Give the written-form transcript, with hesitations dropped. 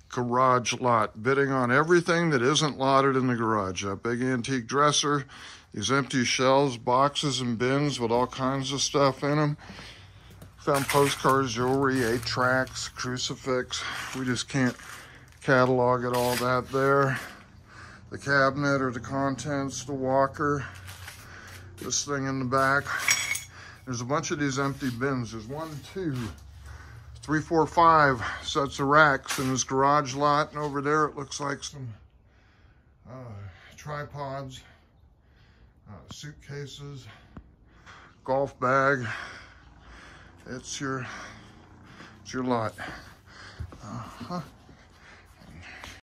garage lot. Bidding on everything that isn't lotted in the garage. That big antique dresser, these empty shelves, boxes and bins with all kinds of stuff in them. Found postcards, jewelry, 8-tracks, crucifix. We just can't catalog it all that there. The cabinet or the contents, the walker, this thing in the back. There's a bunch of these empty bins. There's 1, 2, 3, 4, 5 sets of racks in this garage lot. And over there, it looks like some tripods, suitcases, golf bag. It's your lot.